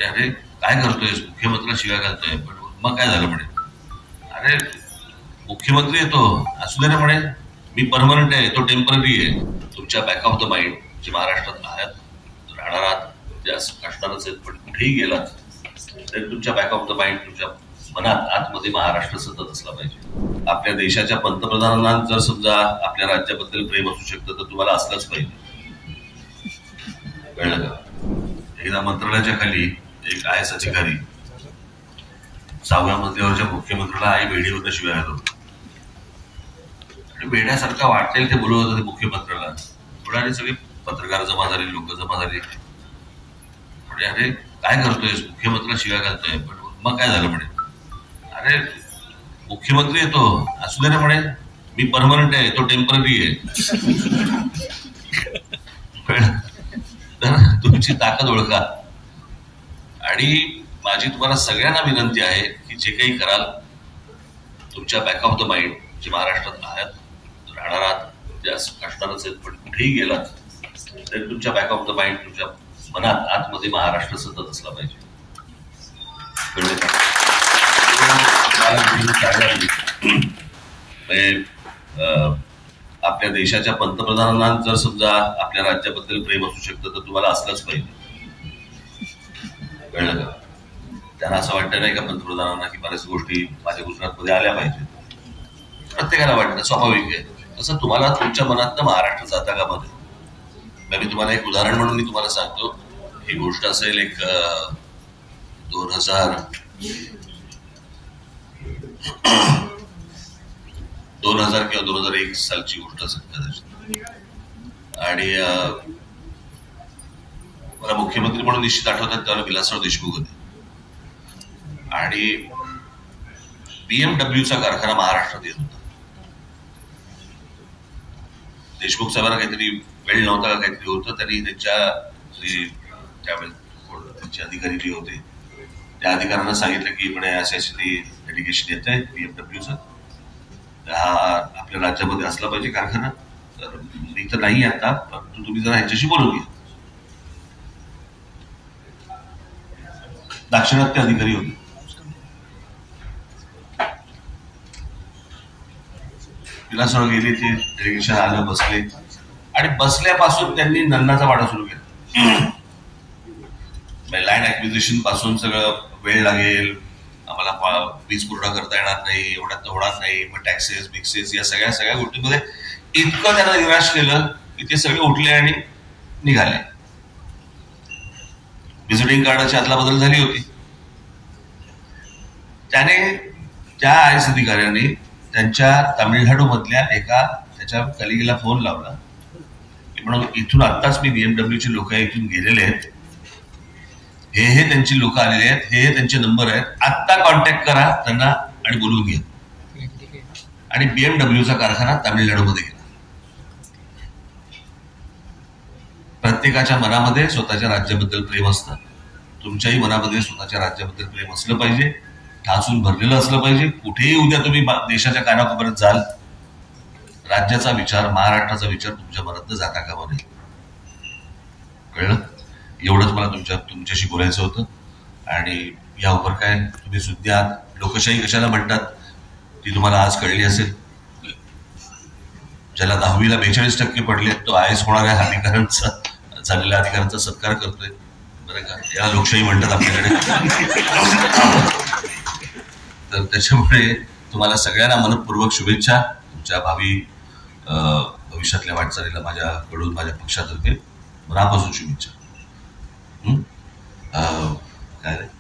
म्हणजे अरे काय करतोय, मुख्यमंत्र्याला शिव्या घालतोय. पण मग काय झालं म्हणे, अरे मुख्यमंत्री येतो असू दे ना म्हणे, मी परमनंट आहे, तो टेम्पररी आहे. तुमच्या बॅक ऑफ द माइंड जे महाराष्ट्रात आहात, राहणार आहात, जे असणारच आहेत, पण कुठेही गेलात तरी तुमच्या बॅक ऑफ द माइंड, तुमच्या मनात आतमध्ये महाराष्ट्र सतत असला पाहिजे. आपल्या देशाच्या पंतप्रधानांना जर समजा आपल्या राज्याबद्दल प्रेम असू शकतं तर तुम्हाला असलंच पाहिजे. कळलं का? एकदा मंत्रालयाच्या खाली एक IAS अधिकारी 6व्या मजल्यावरच्या मुख्यमंत्र्याला आई वेडीवर शिवाय आलो आणि वेड्यासारखा वाटेल ते बोलवत होते मुख्यमंत्र्याला. थोड्याने सगळे पत्रकार जमा झाले, लोक जमा झाले. म्हणजे अरे काय करतोय, मुख्यमंत्र्याला शिव्या घालतोय. पण मग काय झालं म्हणे, अरे मुख्यमंत्री येतो असू दे ना म्हणे, मी परमनंट आहे, तो टेम्पररी आहे. तर तुमची ताकद ओळखा. आणि माझी तुम्हाला सगळ्यांना विनंती आहे की जे काही कराल तुमच्या बॅक ऑफ द माइंड जे महाराष्ट्रात आहात, राहणार आहात, जे असणारच आहेत, पण कुठेही गेलात तरी तुमच्या बॅक ऑफ द माइंड, तुमच्या मनात आतमध्ये महाराष्ट्र सतत असला पाहिजे. आपल्या देशाच्या पंतप्रधानांना जर समजा आपल्या राज्याबद्दल प्रेम असू शकतं तर तुम्हाला असलंच पाहिजे. कळलं का? त्यांना असं वाटतं नाही का पंतप्रधानांना की बऱ्याच गोष्टी माझ्या गुजरातमध्ये आल्या पाहिजेत. प्रत्येकाला वाटतं, स्वाभाविक आहे. तसं तुम्हाला तुमच्या मनात महाराष्ट्र जाता का मध्ये. मी तुम्हाला एक उदाहरण म्हणून मी तुम्हाला सांगतो. ही गोष्ट असेल एक 2000 किंवा 2001 सालची गोष्ट असेल कदाचित. आणि मला मुख्यमंत्री म्हणून निश्चित आठवतात त्यावेळेला विलासराव देशमुख होते. आणि BMWचा कारखाना महाराष्ट्रात येत होता. देशमुख साहेबांना काहीतरी वेळ नव्हता का काहीतरी होतं. त्यांनी त्यावेळेस त्यांचे अधिकारी जे होते त्या अधिकाऱ्यांना सांगितलं की म्हणे असे ती डेलिगेशन येत आहे BMWचं, हा आपल्या राज्यामध्ये असला पाहिजे कारखाना. तर मी तर नाही आता, परंतु तुम्ही जरा ह्याच्याशी बोलून घ्या. दाक्षिणात्य अधिकारी होते. विलासराव गेले, ते डेलिगेशन आलं, बसले आणि बसल्यापासून त्यांनी नन्नाचा वाडा सुरू केला. लँड ऍक्विजिशन पासून सगळं वेळ लागेल, आम्हाला वीज पुरवठा करता येणार नाही, एवढ्यात होणार नाही, मग टॅक्सेस बिक्सेस या सगळ्या गोष्टींमध्ये इतकं त्यांना निराश केलं की ते सगळे उठले आणि निघाले. व्हिजिटिंग कार्डाची अदलाबदल झाली होती. त्याने त्या IAS अधिकाऱ्यांनी त्यांच्या तामिळनाडू मधल्या एका त्याच्या कलिगेला फोन लावला म्हणून इथून आत्ताच मी BMWचे लोक इथून गेलेले आहेत, हे त्यांची लोक आलेले आहेत, हे त्यांचे नंबर आहेत, आत्ता कॉन्टॅक्ट करा त्यांना आणि बोलवून घ्या. आणि BMWचा कारखाना तामिळनाडूमध्ये गेला. प्रत्येकाच्या मनामध्ये स्वतःच्या राज्याबद्दल प्रेम असतं. तुमच्याही मनामध्ये स्वतःच्या राज्याबद्दल प्रेम असलं पाहिजे, ठासून भरलेलं असलं पाहिजे. कुठेही उद्या तुम्ही देशाच्या कानाकोपऱ्यात जाल, राज्याचा विचार, महाराष्ट्राचा विचार तुमच्या मनात जाता कामा नये. कळलं? एवढंच मला तुमच्याशी बोलायचं होतं. आणि यावर काय तुम्ही सुद्धा आहात. लोकशाही कशाला म्हणतात ती तुम्हाला आज कळली असेल. ज्याला 10वीला 42% पडले तो IAS होणाऱ्या अधिकाऱ्यांचा, झालेल्या अधिकाऱ्यांचा सत्कार करतोय, बरं का? याला लोकशाही म्हणतात आपल्याकडे. तर त्याच्यामुळे तुम्हाला सगळ्यांना मनपूर्वक शुभेच्छा. तुमच्या भावी भविष्यातल्या वाटचालीला माझ्याकडून, माझ्या पक्षातर्फे मनापासून शुभेच्छा. काय रे?